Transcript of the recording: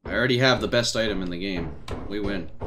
I already have the best item in the game. We win.